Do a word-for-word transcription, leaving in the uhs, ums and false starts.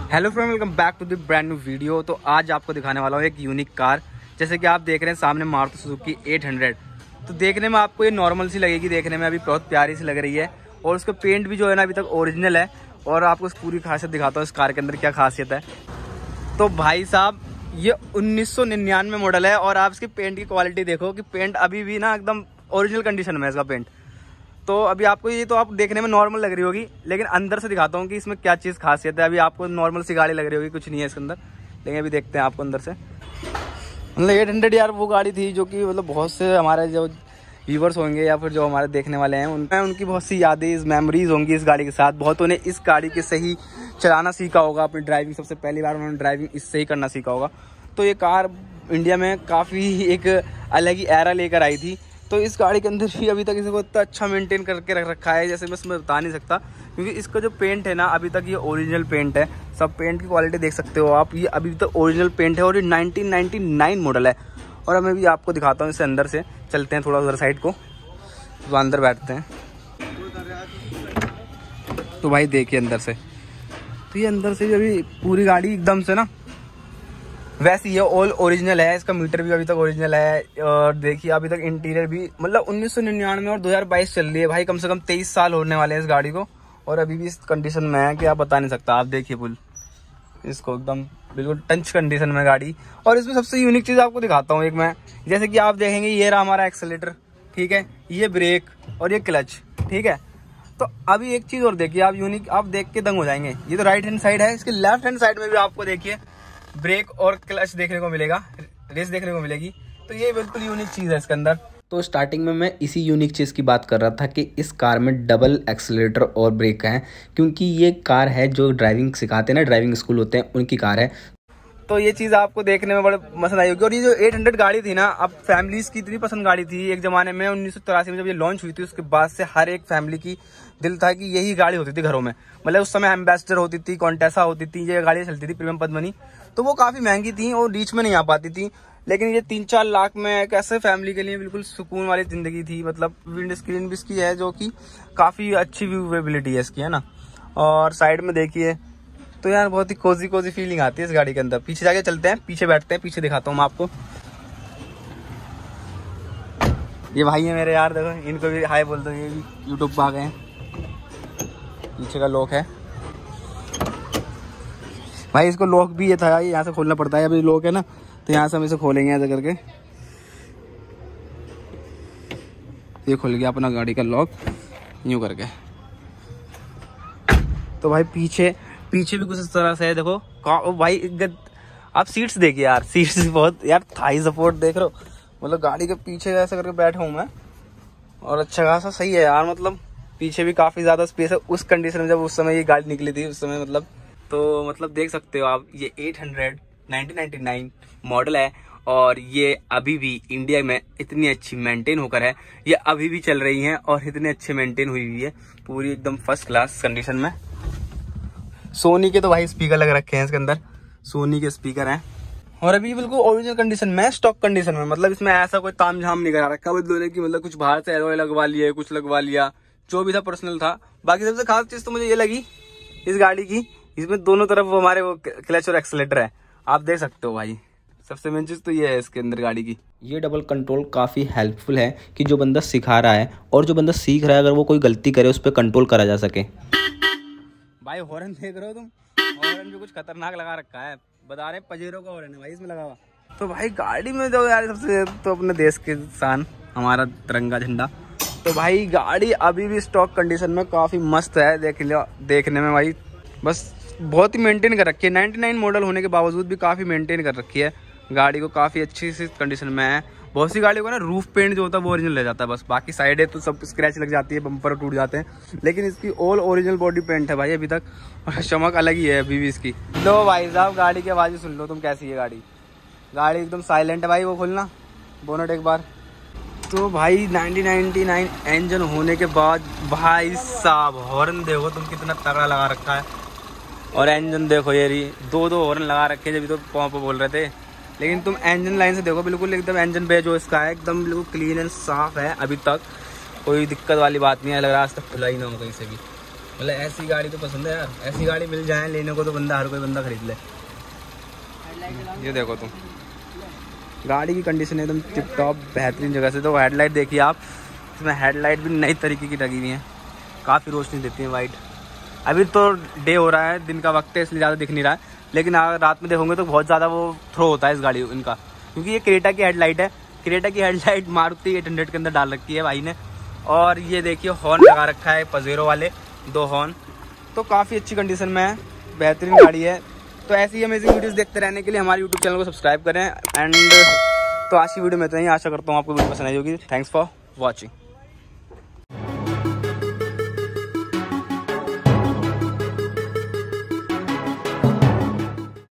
Hello friend, welcome back to the brand new video. तो आज आपको दिखाने वाला हूँ एक यूनिक कार। जैसे कि आप देख रहे हैं सामने मारुति सुजुकी एट हंड्रेड। तो देखने में आपको ये नॉर्मल सी लगेगी, देखने में अभी बहुत प्यारी सी लग रही है और उसका पेंट भी जो है ना अभी तक ओरिजिनल है। और आपको पूरी खासियत दिखाता हूँ इस कार के अंदर क्या खासियत है। तो भाई साहब ये उन्नीस सौ निन्यानवे मॉडल है और आप इसकी पेंट की क्वालिटी देखो कि पेंट अभी भी ना एकदम ओरिजिनल कंडीशन में है इसका पेंट। तो अभी आपको ये तो आप देखने में नॉर्मल लग रही होगी, लेकिन अंदर से दिखाता हूँ कि इसमें क्या चीज़ खासियत है। अभी आपको नॉर्मल सी गाड़ी लग रही होगी, कुछ नहीं है इसके अंदर, लेकिन अभी देखते हैं आपको अंदर से। मतलब एट हंड्रेड यार वो गाड़ी थी जो कि मतलब बहुत से हमारे जो व्यूवर्स होंगे या फिर जो हमारे देखने वाले हैं उनमें उनकी बहुत सी यादें मेमोरीज होंगी इस गाड़ी के साथ। बहुतों ने इस गाड़ी के सही चलाना सीखा होगा, अपनी ड्राइविंग सबसे पहली बार उन्होंने ड्राइविंग इससे ही करना सीखा होगा। तो ये कार इंडिया में काफ़ी एक अलग ही एरा लेकर आई थी। तो इस गाड़ी के अंदर भी अभी तक इसको इतना अच्छा मेंटेन करके रख रखा है जैसे बस मैं बता नहीं सकता, क्योंकि इसका जो पेंट है ना अभी तक ये ओरिजिनल पेंट है। सब पेंट की क्वालिटी देख सकते हो आप, ये अभी तक ओरिजिनल पेंट है और ये नाइनटीन नाइंटी नाइन मॉडल है। और मैं भी आपको दिखाता हूँ इसे अंदर से। चलते हैं थोड़ा उधर साइड को, तो अंदर बैठते हैं। तो भाई देखिए अंदर से, तो ये अंदर से अभी पूरी गाड़ी एकदम से ना वैसे ये ऑल ओरिजिनल है। इसका मीटर भी अभी तक ओरिजिनल है और देखिए अभी तक इंटीरियर भी मतलब उन्नीस सौ निन्यानवे और दो हज़ार बाईस चल रही है भाई, कम से कम तेईस साल होने वाले हैं इस गाड़ी को और अभी भी इस कंडीशन में है कि आप बता नहीं सकता। आप देखिए फुल इसको एकदम बिल्कुल टंच कंडीशन में गाड़ी। और इसमें सबसे यूनिक चीज़ आपको दिखाता हूँ एक मैं, जैसे कि आप देखेंगे ये रहा हमारा एक्सेलेटर, ठीक है, ये ब्रेक और ये क्लच, ठीक है। तो अभी एक चीज़ और देखिए आप, यूनिक आप देख के दंग हो जाएंगे। ये तो राइट हैंड साइड है, इसके लेफ्ट हैंड साइड में भी आपको देखिए ब्रेक और क्लच देखने को मिलेगा, रेस देखने को मिलेगी। तो ये बिल्कुल यूनिक चीज़ है इसके अंदर। तो स्टार्टिंग में मैं इसी यूनिक चीज़ की बात कर रहा था कि इस कार में डबल एक्सीलरेटर और ब्रेक है, क्योंकि ये कार है जो ड्राइविंग सिखाते हैं ना, ड्राइविंग स्कूल होते हैं उनकी कार है। तो ये चीज़ आपको देखने में बड़े पसंद आई होगी। और ये जो एट हंड्रेड गाड़ी थी ना, अब फैमिलीज की इतनी पसंद गाड़ी थी एक ज़माने में उन्नीस सौ तिरासी में जब ये लॉन्च हुई थी, उसके बाद से हर एक फैमिली की दिल था कि यही गाड़ी होती थी घरों में। मतलब उस समय एम्बेसडर होती थी, कॉन्टेसा होती थी, ये गाड़ियाँ चलती थी, प्रीमियम पद्मनी। तो वो काफ़ी महंगी थी और रीच में नहीं आ पाती थी, लेकिन ये तीन चार लाख में एक ऐसे फैमिली के लिए बिल्कुल सुकून वाली ज़िंदगी थी। मतलब विंड स्क्रीन भी इसकी है जो कि काफ़ी अच्छी व्यूएबिलिटी है इसकी, है ना। और साइड में देखिए तो यार बहुत ही कोजी कोजी फीलिंग आती है इस गाड़ी के अंदर। पीछे जाके चलते हैं, पीछे बैठते हैं, पीछे दिखाता हूँ मैं आपको। ये भाई है मेरे यार, देखो इनको भी हाय बोल दो, ये भी यूट्यूब पर आ गए हैं। पीछे का लॉक है भाई, इसको लॉक भी ये था, ये यहाँ से खोलना पड़ता है। अभी लॉक है ना, तो यहाँ से हम इसे खोलेंगे ऐसे करके। ये खुल गया अपना गाड़ी का लॉक यूँ करके। तो भाई पीछे पीछे भी कुछ इस तरह से है, देखो ओ भाई गद, आप सीट्स देखिए यार, सीट्स बहुत यार, थाई सपोर्ट देख रहे हो। मतलब गाड़ी के पीछे ऐसे करके बैठा हूँ मैं और अच्छा खासा सही है यार। मतलब पीछे भी काफ़ी ज़्यादा स्पेस है उस कंडीशन में जब उस समय ये गाड़ी निकली थी उस समय। मतलब तो मतलब देख सकते हो आप, ये eight hundred nineteen ninety nine model है और ये अभी भी इंडिया में इतनी अच्छी मेंटेन होकर है, ये अभी भी चल रही हैं और इतने अच्छे मेंटेन हुई हुई है, पूरी एकदम फर्स्ट क्लास कंडीशन में। सोनी के तो भाई स्पीकर लग रखे हैं इसके अंदर, सोनी के स्पीकर हैं और अभी बिल्कुल ओरिजिनल कंडीशन में, स्टॉक कंडीशन में। मतलब इसमें ऐसा कोई तामझाम नहीं करा रखा बदलोने की, मतलब कुछ बाहर से एलॉय लगवा लिया, कुछ लगवा लिया, जो भी था पर्सनल था। बाकी सबसे खास चीज़ तो मुझे ये लगी इस गाड़ी की, इसमें दोनों तरफ वो हमारे वो क्लच और एक्सीलरेटर है, आप देख सकते हो भाई। सबसे मेन चीज़ तो ये है इसके अंदर गाड़ी की। ये डबल कंट्रोल काफ़ी हेल्पफुल है कि जो बंदा सिखा रहा है और जो बंदा सीख रहा है, अगर वो कोई गलती करे उस पर कंट्रोल करा जा सके। भाई हॉर्न देख रहे हो तुम, हॉर्न भी कुछ खतरनाक लगा रखा है, बता रहे पजेरो का हॉर्न है भाई इसमें लगा हुआ। तो भाई गाड़ी में जो यार सबसे तो अपने देश के शान हमारा तिरंगा झंडा। तो भाई गाड़ी अभी भी स्टॉक कंडीशन में काफ़ी मस्त है, देख लो देखने में भाई, बस बहुत ही मेंटेन कर रखी है। नाइंटी नाइन मॉडल होने के बावजूद भी काफ़ी मेंटेन कर रखी है गाड़ी को, काफ़ी अच्छी सी कंडीशन में है। बहुत सी गाड़ियों को ना रूफ पेंट जो होता है वो ओरिजिनल ले जाता है, बस बाकी साइड है तो सब स्क्रैच लग जाती है, बम्पर टूट जाते हैं, लेकिन इसकी ऑल ओरिजिनल बॉडी पेंट है भाई अभी तक और चमक अलग ही है अभी भी इसकी। लो भाई साहब गाड़ी की आवाज़ सुन लो तुम, कैसी है गाड़ी। गाड़ी एकदम साइलेंट है भाई, वो खुलना बोनट एक बार। तो भाई नाइनटीन नाइंटी नाइन इंजन होने के बाद भाई साहब हॉर्न देखो तुम कितना तगड़ा लगा रखा है। और इंजन देखो ये रही, दो दो हॉर्न लगा रखे जब तो पॉप बोल रहे थे, लेकिन तुम इंजन लाइन से देखो बिल्कुल एकदम इंजन बे जो इसका है एकदम बिल्कुल क्लीन एंड साफ है। अभी तक कोई दिक्कत वाली बात नहीं है, लग रहा है आज तक खुला ही ना हो कहीं से भी। मतलब ऐसी गाड़ी तो पसंद है यार, ऐसी गाड़ी मिल जाए लेने को तो बंदा हर कोई बंदा खरीद ले। ये देखो तुम, गाड़ी की कंडीशन एकदम टिप टॉप बेहतरीन जगह से। तो हेडलाइट देखिए आप, इसमें हेडलाइट भी नई तरीके की लगी हुई है, काफ़ी रोशनी देती है वाइट। अभी तो डे हो रहा है, दिन का वक्त है, इसलिए ज़्यादा दिख नहीं रहा है, लेकिन अगर रात में देखोगे तो बहुत ज़्यादा वो थ्रो होता है इस गाड़ी इनका, क्योंकि ये क्रेटा की हेडलाइट है। क्रेटा की हेडलाइट मारुति एट हंड्रेड के अंदर डाल रखी है भाई ने। और ये देखिए हॉर्न लगा रखा है पजेरो वाले, दो हॉर्न, तो काफ़ी अच्छी कंडीशन में है, बेहतरीन गाड़ी है। तो ऐसी अमेजिंग वीडियोस देखते रहने के लिए हमारे यूट्यूब चैनल को सब्सक्राइब करें। एंड तो आज की वीडियो में तो यही, आशा करता हूँ आपको वीडियो पसंद आई होगी। Thanks for watching.